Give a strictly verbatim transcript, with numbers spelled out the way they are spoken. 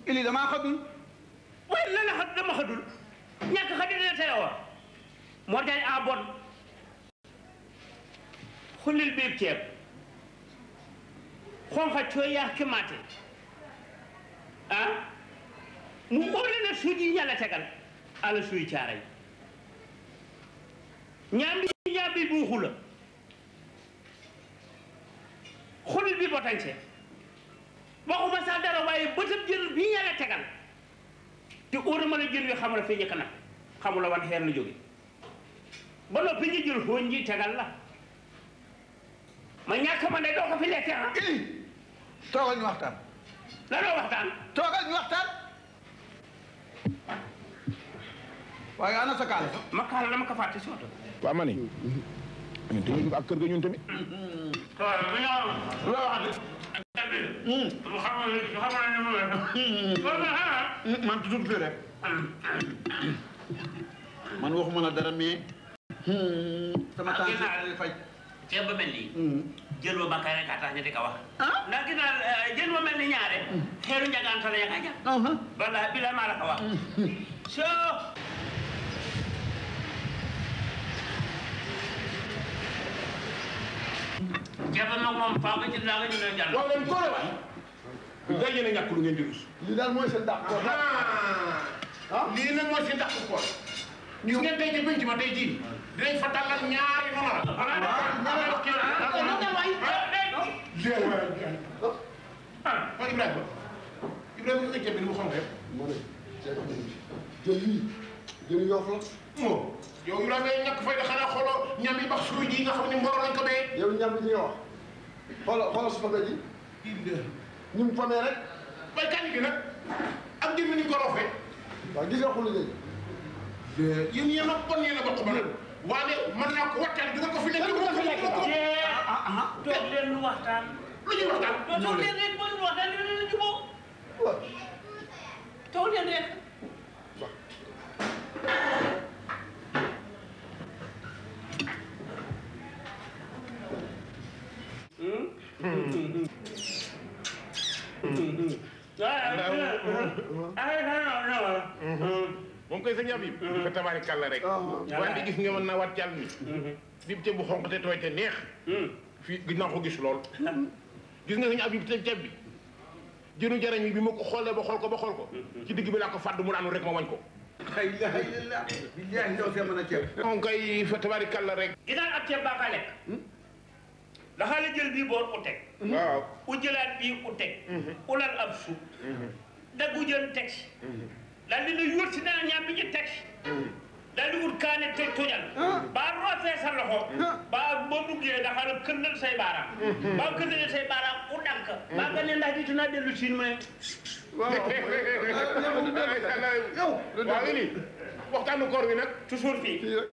ili damaa xadul. waaye lan la xa dama xadul ñàkk xa dina tere wa moo jaay a bon xullil biib ceeb xonxa cooy yaa kemaate ah mu óole na suuj yi ñala tegal ala suuy caaray ñaambi ñaambi buuxu la xullil bi botañse waxuma sax dara waaye bëtëb jël bi ñala tegal te óor ma la jël wi xamula fi ñëkk nag xamula wan xeer la jóge ba noppi ñu jël xooñ ji tegal la ma ñàkk ma ne doo ko fi lekke ah ili toogal ñu waxtaan. la doo waxtaan toogal ñu waxtaan. waaye ana sa kaala. ma kaala dama ko fàtte si oto waaw ma ni ñun tamit ak kër ga ñun tamit waaw bu ñëw loo wax mu xamal mu xamal ne mu man toujours fii rek. man waxuma la dara mais. sama temps bi fay. ceeb ba mel nii jël ba bakkaay rek a tax ñu di ko wax ndax gis naa jël ba mel ni ñaare xeeru njagaanta la yaka jàpp walla bi la maa la ko wax so ceeb ba moom moom faa nga ci daa nga ñu ne jàll wax leen góore waay ngay yéen a ñàkk lu ngeen di rus lii daal mooy seen dàq. ah lii nag mooy seen dàq koor gis ngeen tey ci penc ma tey jii dinañ fa tàllal ñaari noonu la waaw Ibrahima Ibrahima nga ceeb bi ni mu xonk yëpp ma ne ceeb bi jël lii jël yoof la. moo yow Ibrahima ñàkk fay da xanaa xooloo ñam yi bax suuy ji nga xam ne mboro lañ ko bee yow ñam bi nga wax xoolal xoolal su fa ji ñu mu famee rek. bay kañ gi nag ak jëmmi ni ko roofee waaw gis nga xulu léegi. yéen yéen a bon yéen a bokk ma nag waaye mën naa ko waxtaan du nga ko fi nekk du nga ko fi nekk toog leen lu waxtaan lu ñuy waxtaan toog leen rek ba lu waxtaan dina leen jubóo toog leen rek moom koy sëñ Habib fa tabaarikàlla rek wante gis nga mën naa wat jàll mi dib ceeb bu xonq te tooy te neex fii gis naa ko gis lool gis nga sëñ Habib te ceeb bi jënu jarañ mi bi ma ko xoolee ba xool ko ba xool ko ci digg bi laa ko fàdd mu daanu rek ma wañ ko xëy na xëy na billahi ñoo see mën a ceeb. moom koy fa tabaarikàlla rek ginaan ab ceeb baa ka lekk daxaa la jël bii boor u teg waaw u jëlaat bii u teg ulal ab suuf daggu jël teg si daal di nuy wër si dana ñaam bi ñu teg si daal di wut kaane teg tojal baa rootee sa loxo baa boo duggee dafa la këndal say baaraam baa këndal say baaraam u dank baa nga ne ndax di tunaa dellu siin mu ne waaw waaw ini waxtaanu koor wi nag toujours fii